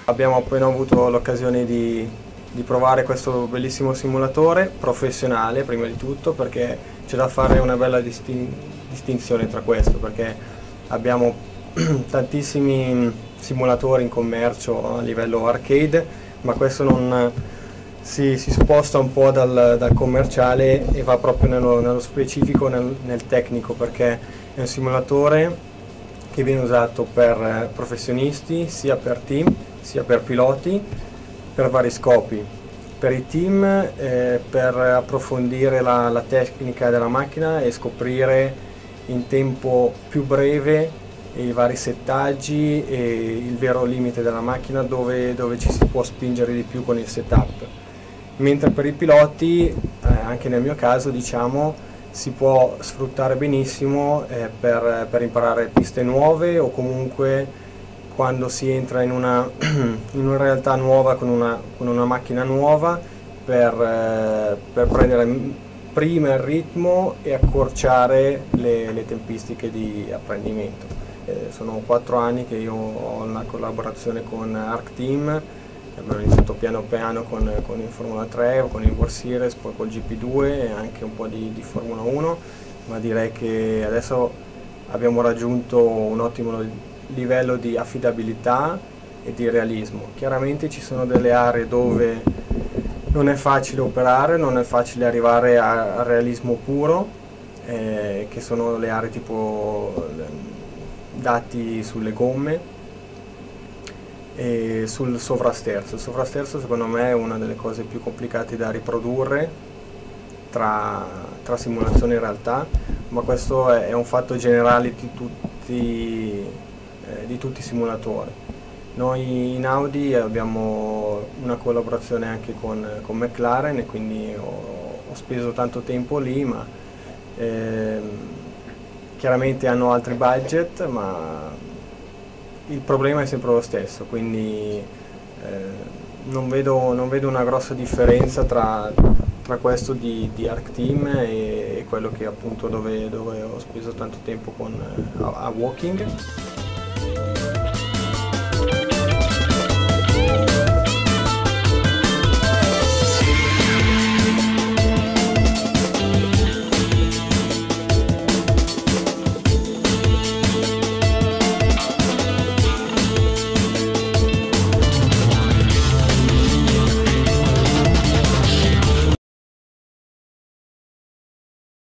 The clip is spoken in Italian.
Abbiamo appena avuto l'occasione di provare questo bellissimo simulatore professionale prima di tutto, perché c'è da fare una bella distinzione tra questo, perché abbiamo tantissimi simulatori in commercio a livello arcade, ma questo non si sposta un po' dal commerciale e va proprio nello specifico, nel tecnico, perché è un simulatore che viene usato per professionisti, sia per team, sia per piloti, per vari scopi. Per i team per approfondire la tecnica della macchina e scoprire in tempo più breve i vari settaggi e il vero limite della macchina, dove ci si può spingere di più con il setup. Mentre per i piloti, anche nel mio caso, diciamo, si può sfruttare benissimo per imparare piste nuove, o comunque quando si entra in una realtà nuova con una macchina nuova, per prendere prima il ritmo e accorciare le tempistiche di apprendimento. Sono 4 anni che io ho una collaborazione con Arc Team. Abbiamo iniziato piano piano con il Formula 3, con il World Series, poi col GP2 e anche un po' di Formula 1, ma direi che adesso abbiamo raggiunto un ottimo livello di affidabilità e di realismo. Chiaramente ci sono delle aree dove non è facile operare, non è facile arrivare al realismo puro, che sono le aree tipo dati sulle gomme e sul sovrasterzo. Il sovrasterzo secondo me è una delle cose più complicate da riprodurre tra simulazione e realtà, ma questo è un fatto generale di tutti i simulatori. Noi in Audi abbiamo una collaborazione anche con McLaren, e quindi ho speso tanto tempo lì, ma chiaramente hanno altri budget, ma il problema è sempre lo stesso, quindi non vedo una grossa differenza tra questo di Arc Team e quello che appunto dove ho speso tanto tempo a Woking.